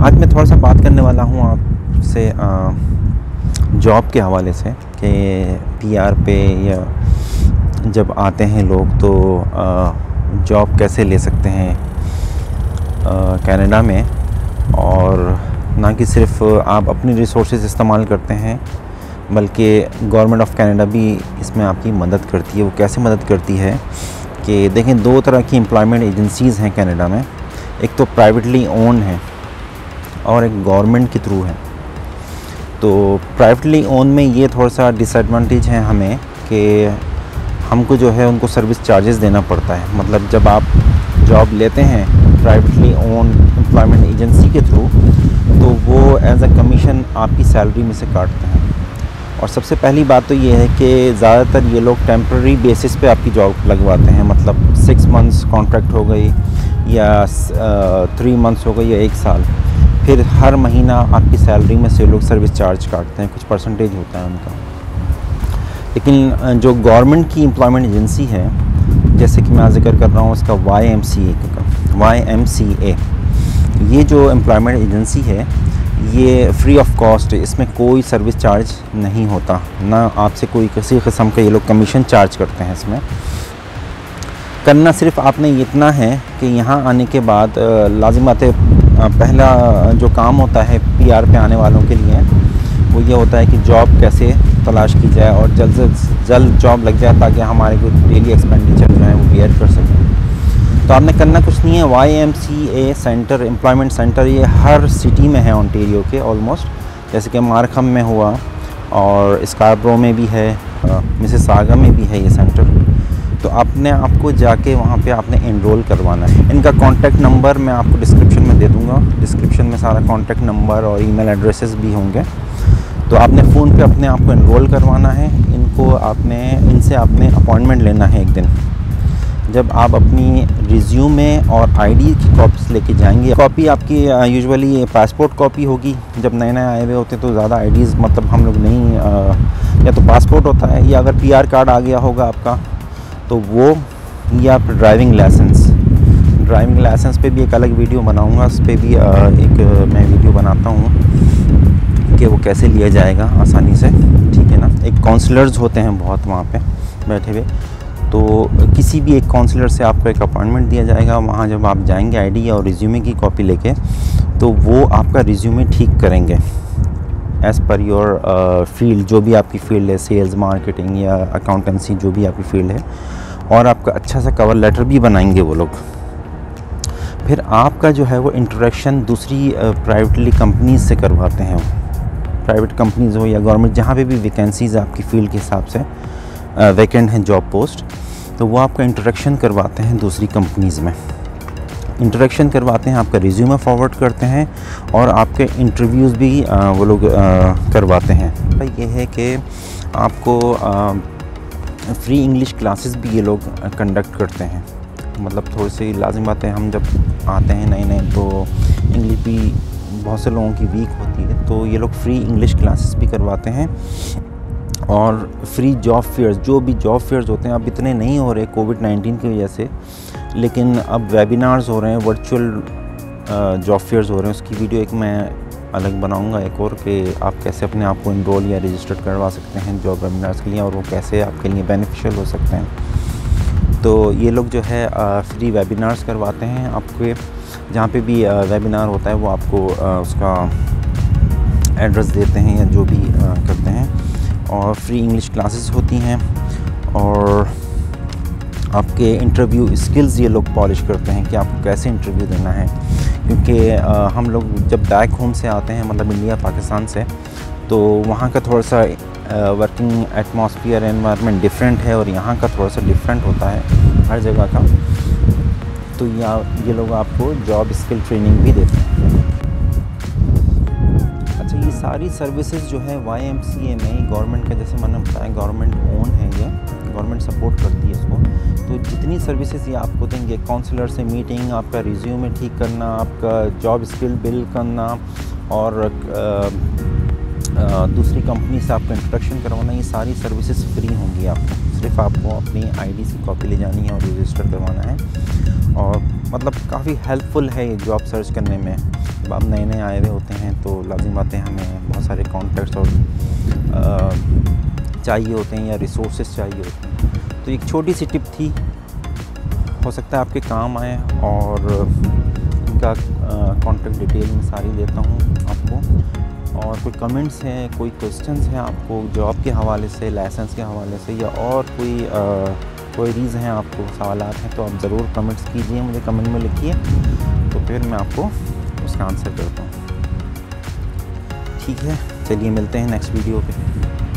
आज मैं थोड़ा सा बात करने वाला हूँ आपसे जॉब के हवाले से कि पीआर पे या जब आते हैं लोग तो जॉब कैसे ले सकते हैं कनाडा में, और ना कि सिर्फ आप अपनी रिसोर्सेज इस्तेमाल करते हैं बल्कि गवर्नमेंट ऑफ कनाडा भी इसमें आपकी मदद करती है। वो कैसे मदद करती है कि देखें, दो तरह की एम्प्लॉयमेंट एजेंसीज़ हैं कनाडा में। एक तो प्राइवेटली ओन है और एक गवर्नमेंट के थ्रू है। तो प्राइवेटली ओन में ये थोड़ा सा डिसएडवांटेज है हमें कि हमको जो है उनको सर्विस चार्जेस देना पड़ता है। मतलब जब आप जॉब लेते हैं प्राइवेटली ओन एम्प्लॉयमेंट एजेंसी के थ्रू तो वो एज अ कमीशन आपकी सैलरी में से काटते हैं। और सबसे पहली बात तो ये है कि ज़्यादातर ये लोग टेम्प्रेरी बेसिस पे आपकी जॉब लगवाते हैं। मतलब 6 मंथ्स कॉन्ट्रैक्ट हो गई या 3 मंथ्स हो गई या 1 साल, फिर हर महीना आपकी सैलरी में से लोग सर्विस चार्ज काटते हैं, कुछ परसेंटेज होता है उनका। लेकिन जो गवर्नमेंट की एम्प्लॉयमेंट एजेंसी है, जैसे कि मैं जिक्र कर रहा हूँ उसका YMCA, ये जो एम्प्लॉयमेंट एजेंसी है ये फ्री ऑफ कॉस्ट है। इसमें कोई सर्विस चार्ज नहीं होता, ना आपसे कोई किसी किस्म का ये लोग कमीशन चार्ज करते हैं। इसमें करना सिर्फ आपने इतना है कि यहाँ आने के बाद लाजिम बात है, पहला जो काम होता है पीआर पे आने वालों के लिए वो ये होता है कि जॉब कैसे तलाश की जाए और जल्द से जल्द जॉब लग जाए ताकि हमारे को डेली एक्सपेंडिचर जो है वो बेयर कर सकें। तो आपने करना कुछ नहीं है। YMCA सेंटर, एम्प्लॉयमेंट सेंटर, ये हर सिटी में है ओंटारियो के ऑलमोस्ट। जैसे कि मार्खम में हुआ और स्कारब्रो में भी है, मिसिसागा में भी है ये सेंटर। तो आपको जाके वहाँ पे आपने एनरोल करवाना है। इनका कॉन्टैक्ट नंबर मैं आपको डिस्क्रिप्शन में दे दूँगा। डिस्क्रिप्शन में सारा कॉन्टैक्ट नंबर और ईमेल एड्रेसेस भी होंगे। तो आपने फ़ोन पे अपने आप को एनरोल करवाना है। इनसे आपने अपॉइंटमेंट लेना है एक दिन। जब आप अपनी रिज्यूमे और आईडी की कॉपीज लेके जाएंगे, कॉपी आपकी यूजुअली पासपोर्ट कॉपी होगी। जब नए नए आए हुए होते हैं तो ज़्यादा आईडीज़ मतलब हम लोग नहीं, या तो पासपोर्ट होता है या अगर पीआर कार्ड आ गया होगा आपका तो वो, या फिर ड्राइविंग लाइसेंस पे भी एक अलग वीडियो बनाऊंगा। उस पर भी मैं वीडियो बनाता हूँ कि वो कैसे लिया जाएगा आसानी से, ठीक है ना। एक काउंसलर्स होते हैं बहुत वहाँ पे बैठे हुए, तो किसी भी एक काउंसलर से आपको एक अपॉइंटमेंट दिया जाएगा। वहाँ जब आप जाएंगे आईडी और रिज्यूमे की कॉपी लेके, तो वो आपका रिज्यूमे ठीक करेंगे एज़ पर योर फील्ड, जो भी आपकी फील्ड है, सेल्स, मार्केटिंग या अकाउंटेंसी, जो भी आपकी फील्ड है। और आपका अच्छा सा कवर लेटर भी बनाएंगे वो लोग। फिर आपका जो है वो इंटरेक्शन दूसरी प्राइवेटली कंपनीज से करवाते हैं। प्राइवेट कंपनीज़ हो या गवर्नमेंट, जहाँ पे भी वैकेंसीज़ आपकी फील्ड के हिसाब से वैकेंट हैं जॉब पोस्ट, तो वो आपका इंटरेक्शन करवाते हैं दूसरी कंपनीज़ में। इंटरेक्शन करवाते हैं, आपका रिज्यूमे फॉरवर्ड करते हैं और आपके इंटरव्यूज़ भी वो लोग करवाते हैं। भाई ये है कि आपको फ्री इंग्लिश क्लासेस भी ये लोग कंडक्ट करते हैं। मतलब थोड़ी सी लाजिम बात है, हम जब आते हैं नए तो इंग्लिश भी बहुत से लोगों की वीक होती है, तो ये लोग फ्री इंग्लिश क्लासेस भी करवाते हैं। और फ्री जॉब फेयर्स, जो भी जॉब फेयर्स होते हैं, अब इतने नहीं हो रहे कोविड-19 की वजह से, लेकिन अब वेबिनार्स हो रहे हैं, वर्चुअल जॉब फेयर्स हो रहे हैं। उसकी वीडियो एक मैं अलग बनाऊंगा एक और, कि आप कैसे अपने आप को इनरोल या रजिस्टर करवा सकते हैं जॉब वेबिनार्स के लिए और वो कैसे आपके लिए बेनिफिशियल हो सकते हैं। तो ये लोग जो है फ्री वेबिनार्स करवाते हैं आपके, जहाँ पे भी वेबिनार होता है वो आपको उसका एड्रेस देते हैं या जो भी करते हैं। और फ्री इंग्लिश क्लासेस होती हैं और आपके इंटरव्यू स्किल्स ये लोग पॉलिश करते हैं कि आपको कैसे इंटरव्यू देना है। क्योंकि हम लोग जब बैक होम से आते हैं, मतलब इंडिया पाकिस्तान से, तो वहाँ का थोड़ा सा वर्किंग एटमॉस्फेयर, एनवायरनमेंट डिफरेंट है और यहाँ का थोड़ा सा डिफरेंट होता है हर जगह का। तो ये लोग आपको जॉब स्किल ट्रेनिंग भी देते हैं। अच्छा, ये सारी सर्विसेज जो है YMCA में गवर्नमेंट का, जैसे मैंने बताया गवर्नमेंट ओन है, ये गवर्नमेंट सपोर्ट करती है इसको। तो जितनी सर्विसेज ये आपको देंगे, काउंसलर से मीटिंग, आपका रिज्यूमे ठीक करना, आपका जॉब स्किल बिल्ड करना और दूसरी कंपनी से आपका इंट्रोडक्शन करवाना, ये सारी सर्विसेज फ्री होंगी आपको। सिर्फ आपको अपनी आईडी की कॉपी ले जानी है और रजिस्टर करवाना है और मतलब काफ़ी हेल्पफुल है ये जॉब सर्च करने में। जब आप नए नए आए हुए होते हैं तो लाजिम बात है हमें बहुत सारे कॉन्टैक्ट्स और चाहिए होते हैं या रिसोर्सेज चाहिए होते हैं। तो एक छोटी सी टिप थी, हो सकता है आपके काम आए, और इनका कॉन्टैक्ट डिटेल मैं सारी देता हूँ आपको। और कोई कमेंट्स हैं, कोई क्वेश्चंस हैं आपको जॉब के हवाले से, लाइसेंस के हवाले से, या और कोई क्वेरीज़ हैं आपको, सवालात हैं, तो आप ज़रूर कमेंट्स कीजिए, मुझे कमेंट में लिखिए, तो फिर मैं आपको उसका आंसर करता हूँ। ठीक है, चलिए मिलते हैं नेक्स्ट वीडियो पे।